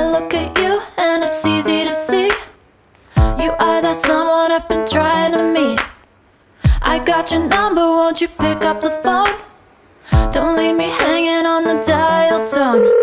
look at you and it's easy to see you are that someone I've been trying to meet. I got your number, won't you pick up the phone? Don't leave me hanging on the dial tone.